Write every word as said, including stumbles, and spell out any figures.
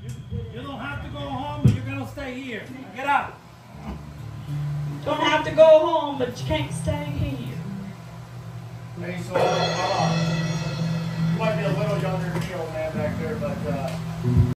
You don't have to go home, but you're gonna stay here. Get out. Don't have to go home, but you can't stay here. Hey, so uh, you might be a little younger than the old man back there, but uh,